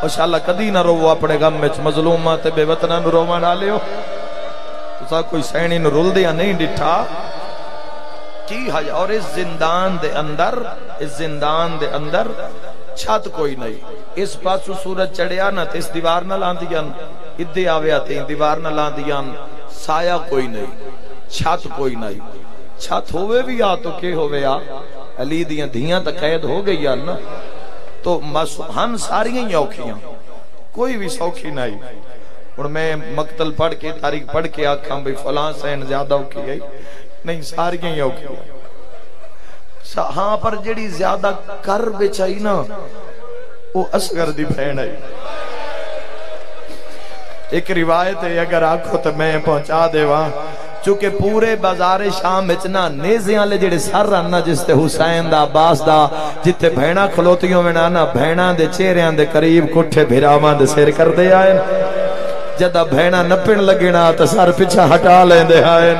انشاءاللہ کدی نہ رو اپنے غم وچ مظلوماں تے بے وطناں نو روواں نہ لیو تساں کوئی سینی نو رلدیاں نہیں ڈٹھا کی حج اور اس زندان دے اندر چھت کوئی نہیں اس پاسو سورج چڑھیا نہ تے اس دیوار نہ لاندیاں ادھے آویا تے دیوار نہ لاندیاں سایہ کوئی نہیں چھت کوئی نہیں چھت ہوئے بھی آ تو کہ ہوئے آ علی دیاں دھیاں تا قید ہو گئی آن تو ہن ساریاں ہی اوکھیاں کوئی بھی سوکھی نہیں اور میں مقتل پڑھ کے تاریخ پڑھ کے آکھاں بھی فلاں سین زیادہ اوکھی گئی نہیں ساریاں ہی اوکھی ہاں پر جڑی زیادہ کر بچائی نا وہ اصغر دی بہن ہے ایک روایت ہے اگر آکھو تو میں پہنچا دے وہاں چونکہ پورے بازار شام اتنا نیزیاں لے جڑے سر رہنا جس تے حسین دا عباس دا جتے بھینا کھلوتیوں میں نانا بھینا دے چہریاں دے قریب کٹھے بھراواں دے سیر کر دے آئے جدہ بھینا نپن لگنا تو سر پیچھا ہٹا لیں دے آئے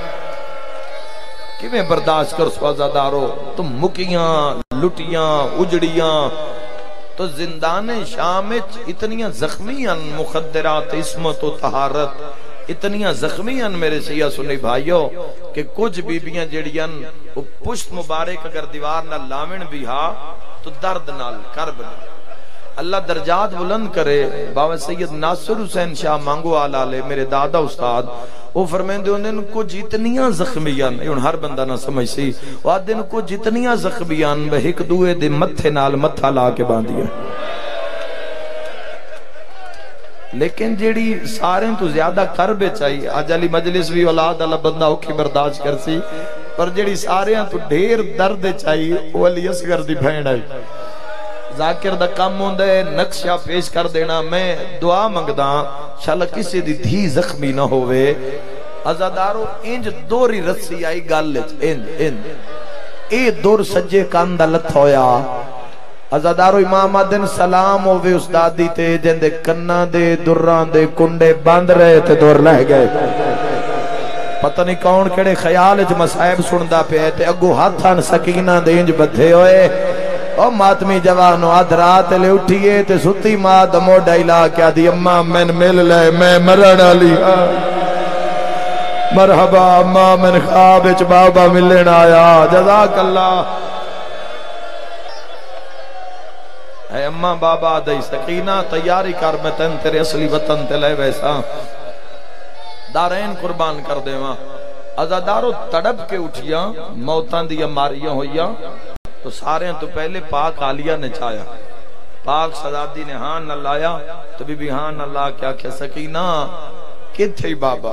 کیویں برداشت کر سو آزادارو تم مکیاں لٹیاں اجڑیاں تو زندان شام اتنیاں زخمیاں مخدرات عصمت و طہارت اتنیاں زخمیاں میرے سیاہ سنی بھائیو کہ کچھ بیبیاں جڑیاں پشت مبارک اگر دیوار نہ لاون بھی ہا تو درد نال کرب نال اللہ درجات بلند کرے بابا سید ناصر حسین شاہ مانگو آلالے میرے دادا استاد وہ فرمیندے انہیں کو جتنیاں زخمیاں یہ ہر بندہ نہ سمجھ سی وہ دن کو جتنیاں زخمیاں بے ایک دوئے دے متھے نال متھا لا کے باندھیا لیکن جیڑی سارے تو زیادہ کر بے چاہیے آج علی مجلس بھی اولاد اللہ بندہ اوکھی برداشت کر سی پر جیڑی سارے تو ڈھیر درد چاہیے وہ علی اصغر دی بہن آئی ذاکر دا کام ہوندہ ہے نقشہ پیش کر دینا میں دعا منگدا شاءاللہ کسی دی دھی زخمی نہ ہوئے ازادارو انج دوری رسی آئی گالج انج اے دور سجے کاندہ لت ہویا ازادارو امام آدن سلام ہوئے استادی تے جن دے کنہ دے دران دے کنڈے باندھ رہے تے دور لہ گئے پتہ نہیں کون کڑے خیال جو مسائب سندہ پہ تے اگو ہاتھان سکینہ دے انج بدھے ہوئے او ماتمی جوانو آدھ رات لے اٹھئے تے ستی ماں دمو ڈائلہ کیا دی اماں میں مل لے میں مرنا لیا مرحبا اماں میں خواب اچ بابا ملن آیا جزاک اللہ اے اماں بابا دائی سکینہ تیاری کر میں تن تیرے اصلی وطن تے لے ویسا دارین قربان کر دے وہاں ازادارو تڑپ کے اٹھیا موتاں دیا ماریاں ہویا تو سارے تو پہلے پاک آلیہ نے چایا پاک صدادی نے ہاں نہ لایا تو بی بی ہاں نہ لا کیا کہ سکینہ کتھے بابا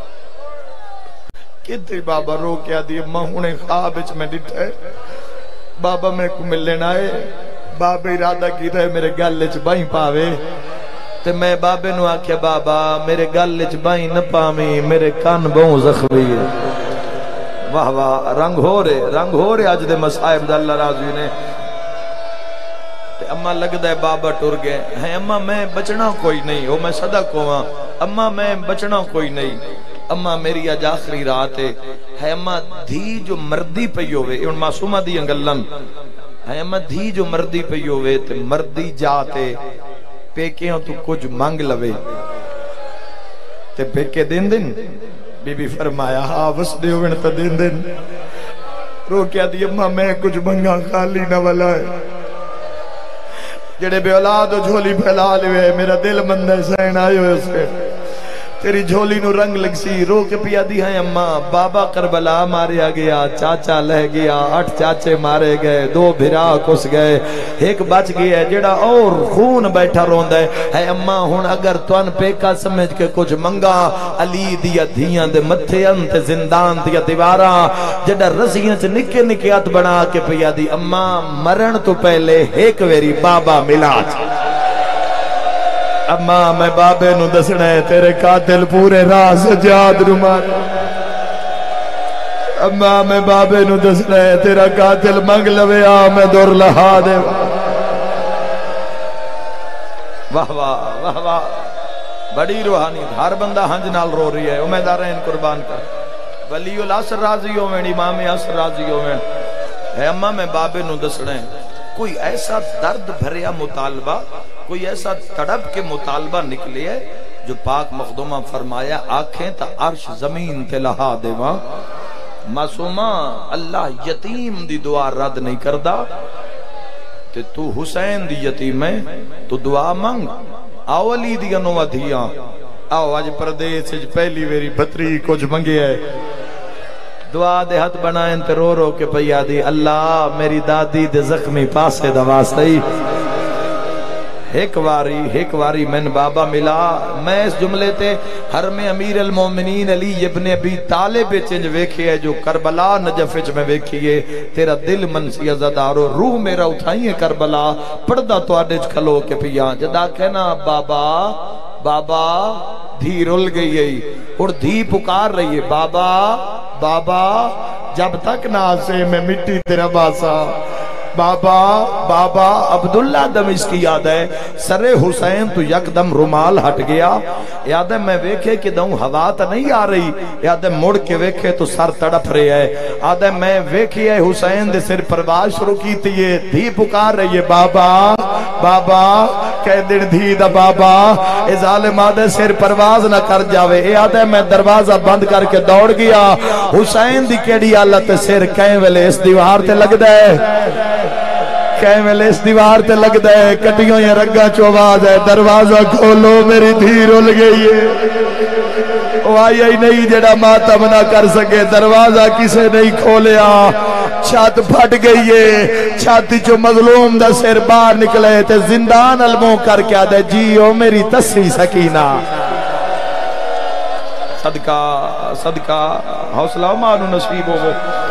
کتھے بابا رو کیا دی اماں ہونے خواب اچ میں ڈٹھے بابا میں کو ملن آئے بابا ارادہ کی رہے میرے گل اچ بائیں پاوے تے میں بابے نو آکھیا بابا میرے گل اچ بائیں نہ پاویں میرے کان بہوں زخمی ہے واہ واہ رنگ ہو رہے آج دے مسائب دا اللہ راضی نے تے اماں لگ دے بابا ٹر گئے ہیں اماں میں بچنا کوئی نہیں ہو میں صدق ہوا اماں میں بچنا کوئی نہیں اماں میری آج آخری رات ہے اماں دھی جو مردی پئی ہوئے ان معصومہ دی انگلن ہے اماں دھی جو مردی پئی ہوئے تے مردی جاتے پیکیوں تو کچھ مانگ لوے تے پیکے دن بی بی فرمایا ہاں بس دے ہوئے تا دن رو کیا دی اماں میں کچھ منگا خالی نہ والا ہے جڑے بے اولاد و جھولی پھیلا لے میرا دل مندہ سین آئے ہوئے اسے تیری جھولی نو رنگ لگ سی رو کے پیا دی ہیں اماں بابا کربلا ماریا گیا چاچا لہ گیا 8 چاچے مارے گئے 2 بھرا کس گئے ایک بچ گیا جڑا اور خون بیٹھا روندہ ہے اماں ہون اگر توان پیکا سمجھ کے کچھ منگا علی دیا دھیاں دے متھے انت زندان دیا دیوارا جڑا رسیاں سے نکے نکیات بنا کے پیا دی اماں مرن تو پہلے ایک ویری بابا ملا اماں میں بابے نو دسنا ہے تیرے قاتل پورے راز جاد رمان اماں میں بابے نو دسنا ہے تیرا قاتل منگ لوے آ میں دور لہا دے واہ واہ واہ واہ بڑی روحانی ہر بندہ ہنج نال رو رہی ہے امیدارین قربان کر ولی العصر راضی ہوئے امام عصر راضی ہوئے ہے اماں میں بابے نو دسنا ہے کوئی ایسا درد بھریا مطالبہ کوئی ایسا تڑپ کے مطالبہ نکلے ہے جو پاک مخدومہ فرمایا آنکھیں تا عرش زمین تے لہا دیواں معصومہ اللہ یتیم دی دعا رد نہیں کردا تے تو حسین دی یتیم ہے تو دعا مانگ آو علی دی انو ودھیاں آو آج پردیس پہلی ویری بطری کچھ منگے ہے دعا دے ہاتھ بنائیں تے رو رو کے پیا دی اللہ میری دادی دے زخمی پاسے دوا سئی ایک واری من بابا ملا میں اس جملے تے حرم امیر المومنین علی ابن ابی طالب چنج ویکھے ہے جو کربلا نجف وچ میں ویکھیے تیرا دل منسی عزادارو روح میرا اٹھائیے کربلا پڑھدا تواڈے وچ کھلو کے پیا جدا کہنا بابا بابا دھی رل گئی ہے اور دھی پکار رہی ہے بابا بابا جب تک نہ آسے میں مٹی تیرا باسا بابا بابا عبداللہ دمشق کی یاد ہے سر حسین تو یک دم رومال ہٹ گیا یاد ہے میں ویکھے کہ دوں ہوا تا نہیں آ رہی یاد ہے مڑ کے ویکھے تو سر تڑپ رہے ہے یاد ہے میں ویکھے حسین دے سر پرواز شروع کی تھی یہ دھی پکار رہی ہے بابا بابا کہہ دن دھی دا بابا اے ظالم آدھے سر پرواز نہ کر جاوے یاد ہے میں دروازہ بند کر کے دوڑ گیا حسین دی کیڑی حالت سر کہیں ویلے اس دیوار تے لگ دے کہیں ویلے اس دیوار تے لگ دے کٹیوں یا رگا چوباز ہے دروازہ کھولو میری دھی رول گئی ہے وہ آئی نہیں جڑا ماتم نہ کر سکے دروازہ کسے نہیں کھولیا چھت پھٹ گئی ہے چھاتی جو مظلوم دا سر باہر نکلے تے زندان علموں کر کے آدھے جیو میری تسری سکینہ صدقہ حوصلہ مانو نصیب ہو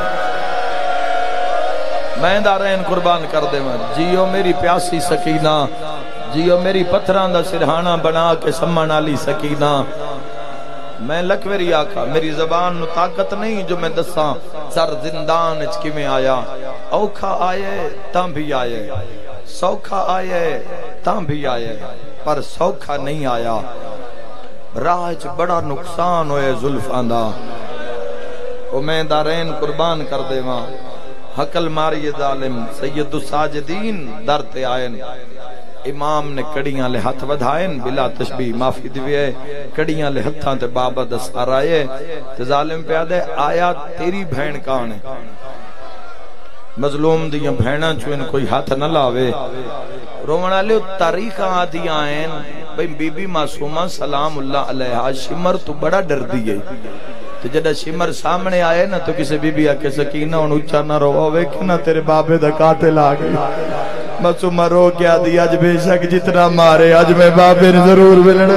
میں دارین قربان کر دے میں جیو میری پیاسی سکینہ جیو میری پتھران دا سرہانہ بنا کے سمن آلی سکینہ میں لکویری آکھا میری زبان نو طاقت نہیں جو میں دساں سر زندان اچکی میں آیا اوکھا آئے تاں بھی آئے سوکھا آئے تاں بھی آئے پر سوکھا نہیں آیا راہ اچ بڑا نقصان ہوئے زلفان دا او میں دارین قربان کر دے ماں حقل ماری ظالم سید الساجدین درتے آئین امام نے کڑیاں لے ہاتھ ودھائن بلا تشبیح معافی دیوئے کڑیاں لے ہتھاں تے بابا دسار آئے تے ظالم پہ آدھے آیا تیری بھین کانے مظلوم دیاں بھیناں چوئن کوئی ہاتھ نہ لاوے رومنہ لے تاریخ آدھی آئین بھئی بی بی معصومہ سلام اللہ علیہ شمر تو بڑا ڈر دیئے تو جدہ شمر سامنے آئے نا تو کسے بی بی آکے سکینہ ان اچھا نہ رو ہوئے کہ نہ تیرے بابے دا قاتل آگئے معصومہ رو کیا دی آج بے شک جتنا مارے آج میں بابے نے ضرور ملنے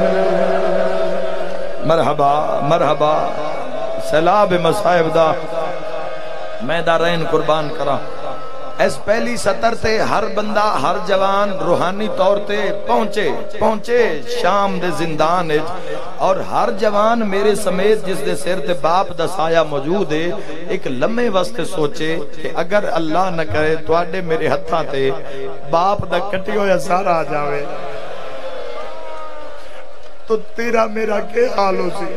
مرحبا مرحبا سیلاب مصائب دا میں دارین قربان کرا اس پہلی سطر تے ہر بندہ ہر جوان روحانی طور تے پہنچے شام دے زندان اور ہر جوان میرے سمیت جس دے سر تے باپ دا سایہ موجود ہے ایک لمحے واسطے سوچے کہ اگر اللہ نہ کرے تو آڈے میرے ہتھاں تے باپ دا کٹی ہویا سارا آ جاوے تو تیرا میرا کے حال ہو سی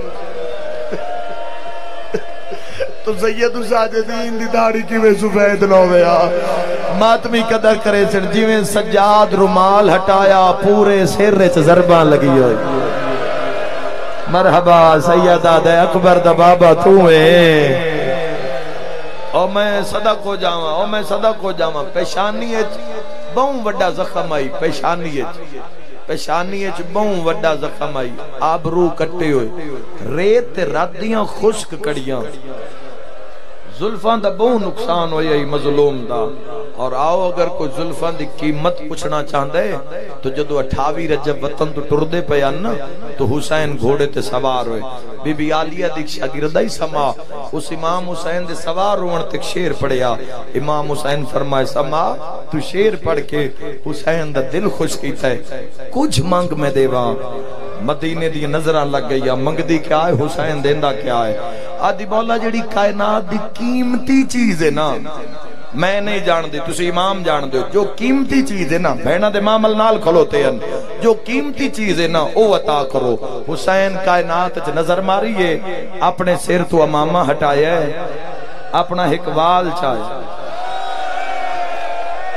تو سید الساجدین دی داڑھی کی میں سفید نہ ہویا ماتمی قدر کرے سن جیویں سجاد رومال ہٹایا پورے سر وچ ضرباں لگی ہوئی مرحبا سیدہ دے اکبر دا بابا تو ہے او میں صدق ہو جاواں پیشانی وچ بہوں وڈا زخم آئی پیشانی وچ بہوں وڈا زخم آئی آبرو کٹے ہوئے ریت تے راتیاں خشک کڑیاں زلفان دا بہوں نقصان ہوئی مظلوم دا اور آؤ اگر کوئی زلفان دی قیمت پوچھنا چاہتا ہے تو جدو 28 رجب وطن تو ٹردے پیان نا تو حسین گھوڑے تے سوار ہوئے بی بی آلیہ دیکھ شاگردائی سما اس امام حسین دے سوار روان تک شیر پڑیا امام حسین فرمائے سما تو شیر پڑھ کے حسین دا دل خوش کیتا ہے کچھ مانگ میں دیواں مدینے دی نظران لگ گئی منگ دی کیا ہے حسین دیندہ کیا ہے آدھی مولا جڑی کائنات دی قیمتی چیز ہے نا میں نہیں جان دی تسی امام جان دے جو قیمتی چیز ہے نا بہنہ دے معامل نال کھلوتے ہیں جو قیمتی چیز ہے نا او عطا کرو حسین کائنات چ نظر ماری ہے اپنے سر تو امامہ ہٹایا ہے اپنا ایک وال چاہے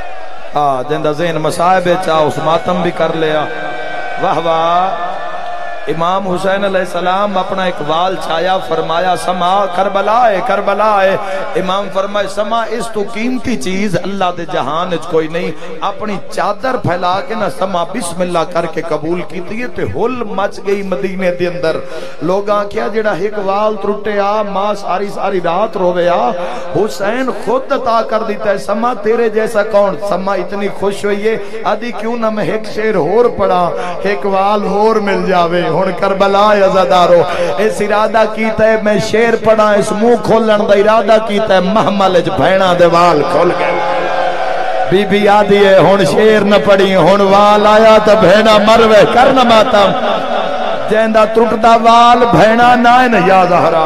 جندہ ذہن مصائب چاہ اس ماتم بھی کر لیا واہ واہ امام حسین علیہ السلام اپنا اقبال چھایا فرمایا سما کربلا ہے امام فرمائے سما اس تو قیمتی چیز اللہ دے جہان اچ کوئی نہیں اپنی چادر پھیلا کے نہ سما بسم اللہ کر کے قبول کیتی ہے تے ہل مچ گئی مدینے دے اندر لوگاں کیا جڑا اقبال ترٹے ماں ساری رات روے حسین خود عطا کر دیتا ہے سما تیرے جیسا کون سما اتنی خوش ہوئی ہے آدھی کیوں نہ میں ایک شعر ہور پڑھا اقبال ہور مل جاوے ہن کربلا عزادارو اس ارادہ کیتا ہے میں شعر پڑھا اس منہ کھولن دا ارادہ کیتا ہے محمل وچ بھیڑاں دے وال کھل گئے بی بی آدھی ہے ہن شعر نہ پڑھی ہن وال آیا تے بھیڑا مروے کرنا ماتم جیندا ٹرٹدا وال بھیڑا نہ یا زہرا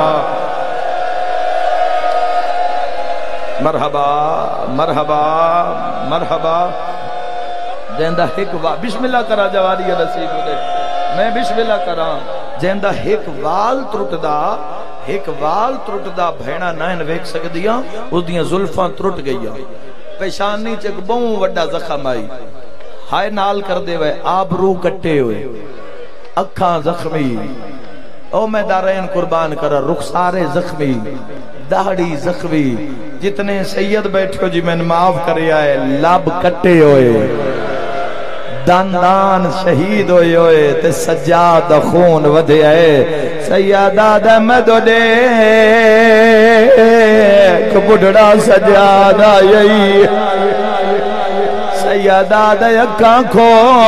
مرحبا مرحبا مرحبا جیندا ایک بسم اللہ کرا جواری نصیب دے میں بسم اللہ کرا جیندہ ایک وال ترٹدا بھینا نائن ویک سکدیاں اس دیاں ظلفاں ترٹ گئیاں پیشانی چک بہوں وڈا زخم آئی ہائے نال کر دے وے آبرو کٹے ہوئے اکھاں زخمی او میں دارین قربان کرا رخسارے زخمی داڑی زخمی جتنے سید بیٹھو جی میں معاف کرے آئے لب کٹے ہوئے دان شہید ہوئے ہوئے تے سجاد خون ودھے آئے سیادہ دمدو دے کبڑا سجادہ یہی سیادہ دیکھاں کھول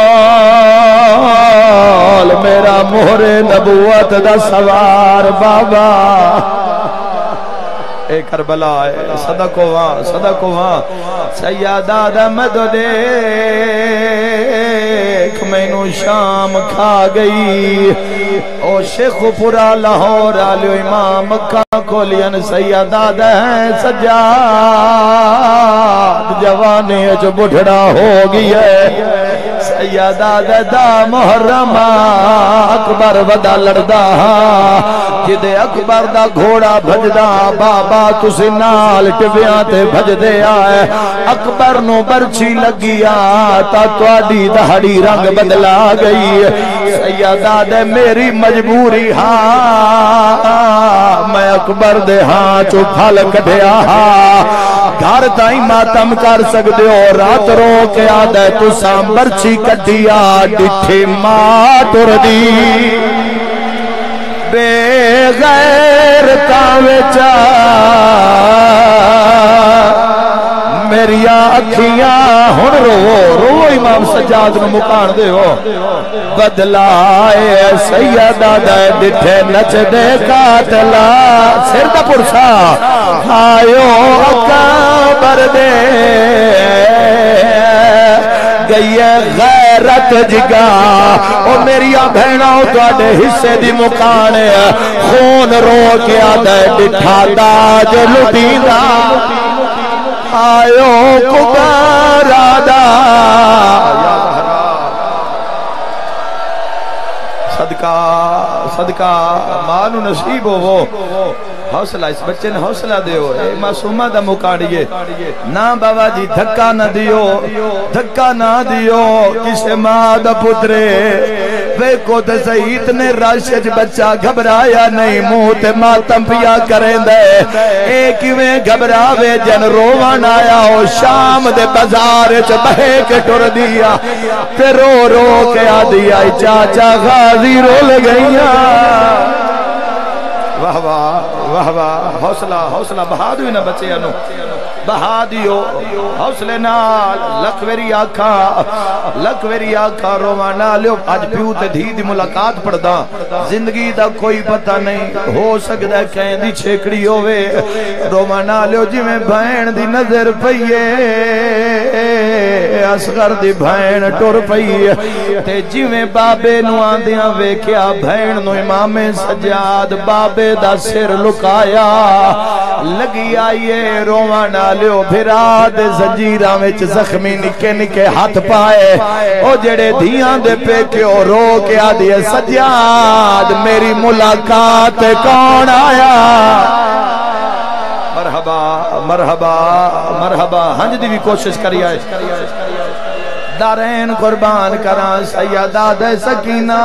میرا مہر نبوت دا سوار بابا اے کربلا ہے صدقو وہاں سیادہ دمدو دے مینو شام کھا گئی او شیخ پورا لاہور آلیو امام مکہ کھولین سیدہ دے سجاد جوانے جو بڑھڑا ہو گئی ہے سیدہ دے دا محرم اکبر ودا لڑدا جدے اکبر دا گھوڑا بھجدا بابا تسی نال ٹبیاں تے بھج دے آئے اکبر نو برچی لگیا تا توڑی دہڑی رنگ بدلا گئی سیدہ دے میری مجبوری میں اکبر دے چو پھل کٹیا گھر تائیں ماتم کر سکتے ہو رات رو کے آدھے تو سامبرچی کٹیا ڈٹھے ماں ٹر دی بے غیر تاوچا میری اکھیاں ہن رو امام سجاد نو مکان دے ہو بدلائے سیدہ دے ڈٹھے نچ دے قاتلا سر دا پرسا آئیو اکبر دے گئی غیرت جگا او میری بہناں تو اڈے حصے دی مکان خون رو کے آدھے ڈٹھا داج لٹیندا آئیو کبارا دا صدقہ مانو نصیب ہو وہ حوصلہ اس بچے نے حوصلہ دیو اے معصومہ دا مکاڑیے نا بابا جی دھکا نہ دیو کسے ماں دا پترے وے کو تے سہیت نے راشد بچہ گھبرایا نہیں منہ تے ماتم پیا کریں دے ایک میں گھبراوے جن روان آیا ہو شام دے بازار چ بہے کے ٹر دیا تے رو کے آ دیا چاچا غازی رول گئیاں واہ واہ واہ حوصلہ بہا دیو نہ بچے انو بہا دیو حوصلے نال لکھ ویری آکھا روانا لیو آج پیو تے دھی دی ملاقات پڑھدا زندگی دا کوئی پتہ نہیں ہو سکتا ہے کہیں دی چھیکڑی ہوئے روانا لیو جی میں بھین دی نظر پئیے اصغر دی بھین ٹور پئیے تے جی میں بابے نو آندیاں ویکیا بھین نو امام سجاد بابے دا سر لکایا لگی آئیے روانا لیو بھراد زنجیرہ میں زخمی نکے ہاتھ پائے او جڑے دھیاں دے پہ کیوں رو کے آدھے سجاد میری ملاقات کون آیا مرحبا ہنج دی بھی کوشش کری آئے دارین قربان کران سیدہ دے سکینہ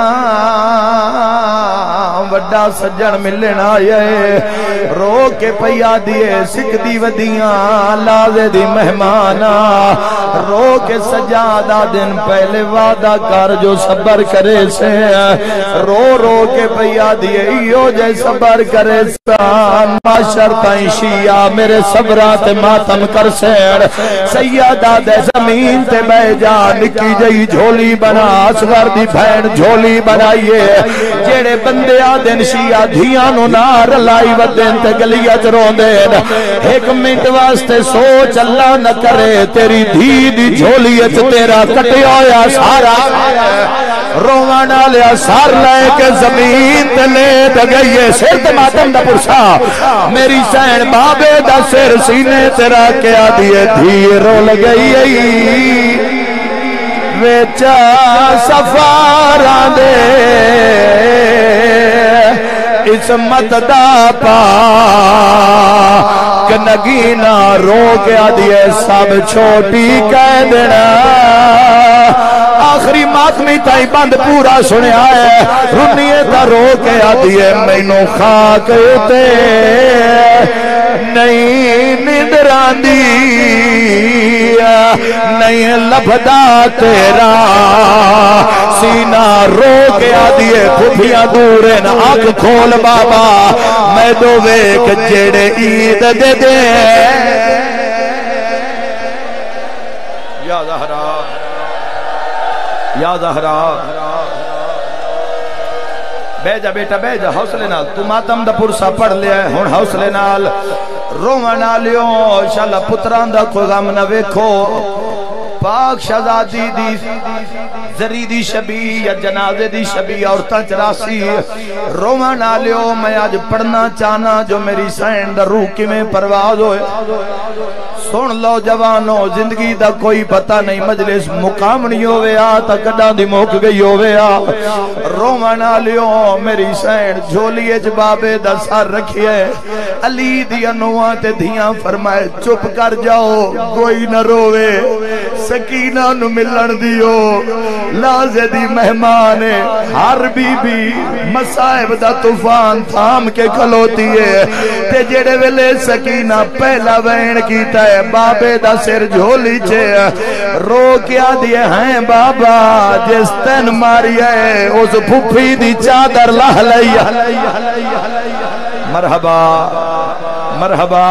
وڈا سجن ملن آئے رو کے پیا دیے سکھ دی ودیاں لازے دی مہمانا رو کے سجادہ دن پہلے وعدہ کر جو صبر کرے سے رو رو کے پیا دیے ایو جے صبر کرے سان معاشر تائیں شیعہ میرے صبرات ماتم کر سیر سیدہ دے زمین تے بے جا نکی جئی جھولی بنا اصغر دی بھین جھولی بنائیے جیڑے بندے آدن شیعہ دھیانو نار لائی ودن تے گلیت رون دین ایک منٹ واسطے سوچ اللہ نہ کرے تیری دھی دی جھولیت تیرا کٹے ہویا سارا روانہ لیا سار لے کے زمین تے لے دگئیے سر تے ماتم دا پرسا میری سین بابے دا سر سینے تیرا کیا دیئے دھی رو لگئی ویچا سفاران دے عصمت دا پا کنگینا رو کیا دیئے سب چھوٹی کہہ دینا آخری ماتمی تائی بند پورا سنیا ہے رنیے تا رو کے آدھیے مینو خاک تے نہیں ندران دی نہیں لبدا تیرا سینہ رو کے آدھیے پھوپیاں دورن آنکھ کھول بابا میں دو ویک جیڑے عید دے دے یا زہرا یا زہرا بے جا بیٹا بے جا حوصلے نال تو ماتم دا پرسا پڑھ لیا ہے ہون حوصلے نال رومنا لیو شالا پتران دا کوئی غم نہ ویکھو پاک شہزادی دی زری دی شبی یا جنازے دی شبی عورتاں چراسی رومنا لیو میں آج پڑھنا چاہنا جو میری سین دا روح کی میں پرواز ہوئے سن لو جوانو زندگی دا کوئی پتہ نہیں مجلس مقام نہیں ہوئے آتا کڑا دی موک گئی ہوئے آ رومنا لیو میری سین جھولیے جبابے دا سار رکھیے علی دی انوان تے دھیاں فرمائے چپ کر جاؤ کوئی نہ روے سکینہ نو ملن دیو لازے دی مہمان ہر بی بی مسائب دا طوفان تھام کے کھلوتی ہے تے جڑے ویلے سکینہ پہلا وین کیتا ہے بابے دا سر جھولی چھے رو کیا دیے ہیں بابا جس تن ماری ہے اس پھوپھی دی چادر لہ لیا مرحبا مرحبا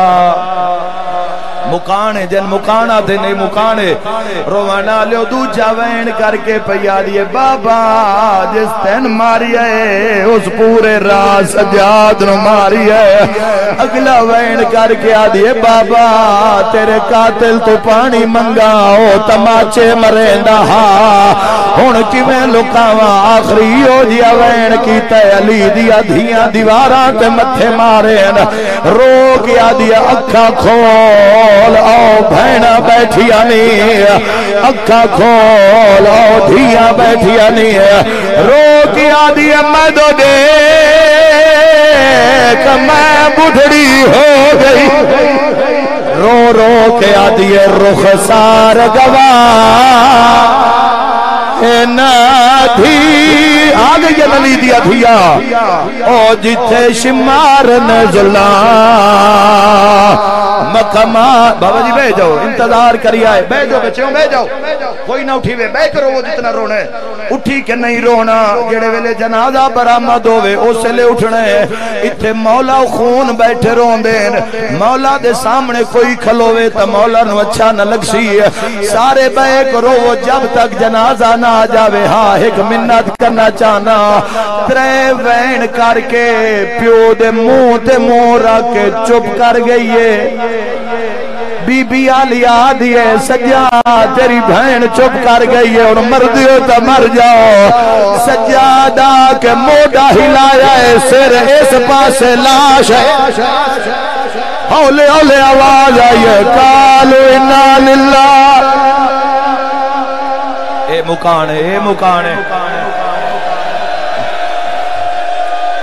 مکانے جن مکانا تھے نہیں مکانے روانا لیو دو جاوین کر کے پیا دیے بابا جس تین ماری ہے اس پورے راز سجاد نو ماری ہے اگلا وین کر کے آدھیے بابا تیرے قاتل تو پانی منگاؤ تماچے مریندا ہاں ہون کی میں لکاوا آخری ہو جیا وین کی تے علی دیا دھیاں دیواراں تے متھے مارے رو کیا دیا اکھا کھول آؤ بھینا بیٹھیا نہیں اکھا کھول آؤ دھیاں بیٹھیا نہیں رو کیا دیا میں دو دے کہ میں بڑھڑی ہو گئی رو رو کے آدھیے رخسار گواہ دھی آگے یہ نلی دیا دھیا او جتھے شمار نزلہ مقامہ بابا جی بے جاؤ انتظار کری آئے بے جاؤ بچوں بے جاؤ کوئی نہ اٹھی وے بے کرو وہ جتنا رونے اٹھی کہ نہیں رونا جڑے ویلے جنازہ برآمد ہوئے اسے لے اٹھنے اتھے مولا خون بیٹھے رون دین مولا دے سامنے کوئی کھلوے تا مولا نو اچھا نہ لگ سی سارے بے کرو وہ جب تک جنازہ نہ آ جاوے ہاں ایک منت کرنا چاہنا ترے وین کر کے پیو دے منہ تے منہ رکھ کے چپ کر گئیے بی بی آلیا دیئے سجا تیری بہن چپ کر گئی ہے اور مر دیو تا مر جاؤ سجادہ کے موڈا ہلایا ہے سر اس پاس لاش ہے اولے اولے آواز آئیے قالوا انا للہ اے مکانے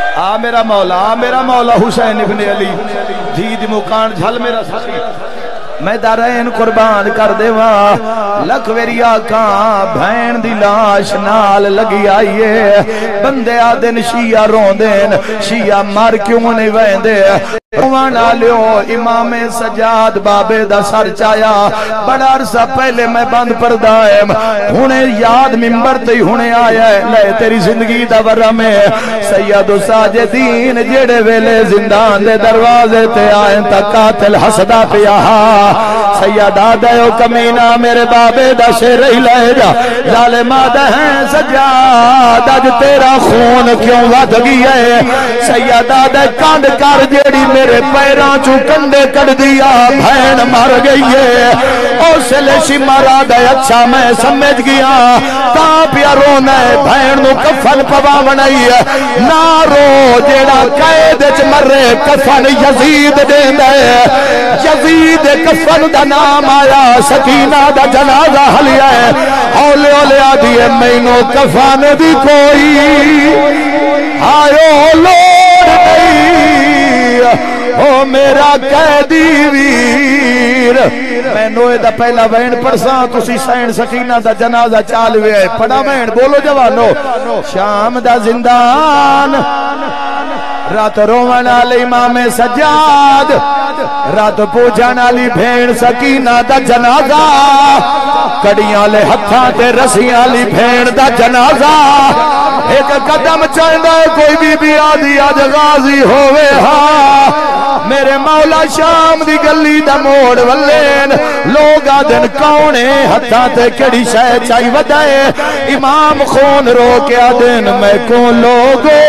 میرا مولا حسین ابن علی دید مکان جھل میرا سخی میں دارین قربان کر دیوا لکھ ویری آقا بھین دی لاش نال لگی آئیے بندے آدن شیعہ رون دین شیعہ مار کیوں نہیں ویندے روانا لیو امام سجاد بابے دا سر چایا بڑا عرصہ پہلے میں بند پردائم ہونے یاد ممبر تے ہونے آیا ہے لے تیری زندگی دا ورہ میں سید ساجدین جڑے ویلے زندان دے دروازے تے آئیں تا قاتل حسدہ پیا سید آدھو کمینہ میرے بابے دا شیر ہی لے جا ظالمہ دہیں سجاد آج تیرا خون کیوں ود گیا ہے سید آدھو کانڈ کر جیڑی میرے پیران چو کندے کر دیا بھین مر گئی ہے اوسلے شمارا دے اچھا میں سمجھ گیا تا پیا رونے بھین نو کفن پوا بنائی ہے نارو جیڑا قید چ مرے کفن یزید دے دے یزید کفن دا نام آیا سکینہ دا جنازہ حلیا ہے اولے اولے آدھیے مینو کفن دی کوئی آئیو لوڑ نہیں او میرا قیدی ویر میں نوے دا پہلا وین پڑساں تسی سین سکینہ دا جنازہ چالوے ہے پڑا وین بولو جوانو شام دا زندان رات روان علی امام سجاد رات پوجان علی بھین سکینہ دا جنازہ کڑیاں لے ہتھاں تے رسیاں علی بھین دا جنازہ ایک قدم چاہندہ کوئی بی آدھی آج غازی ہوئے میرے مولا شام دی گلی دا موڑ والین لوگ آدن کونے ہتھاں تے کڑی شے چاہی ودائے امام خون رو کے آدن میں کو لوگو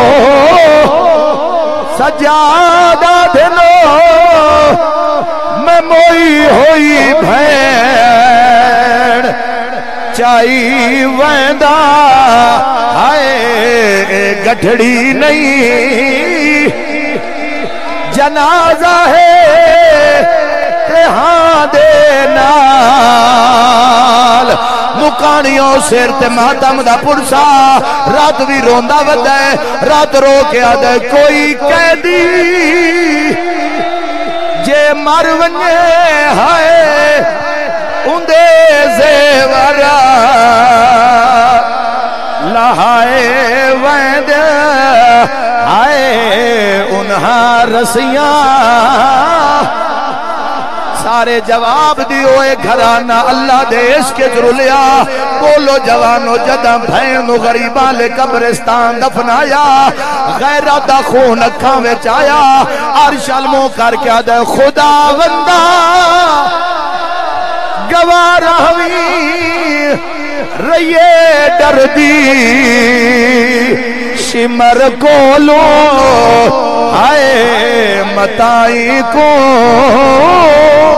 سجادہ دنو میں موئی ہوئی بھین چاہی ویندہ آئے گٹھڑی نہیں جنازہ ہے ہاں دے نال مکانیوں سیر تے ماتم دا پرسا رات بھی روندہ ودہ ہے رات رو کے آدھے کوئی قیدی جے مر ونجے ہائے اندے زیورہ لہائے ویند آئے انہاں رسیاں سارے جواب دیوئے گھرانہ اللہ دے عشق جرلیا بولو جوانو جدہ بھینو غریبان لے قبرستان دفنایا غیرہ دا خون اکھاں میں چایا عرش علموں کر کے آدھے خدا وندہ گوارہ ہوئی رہیے ڈردی شمر کولو آئے متائی کو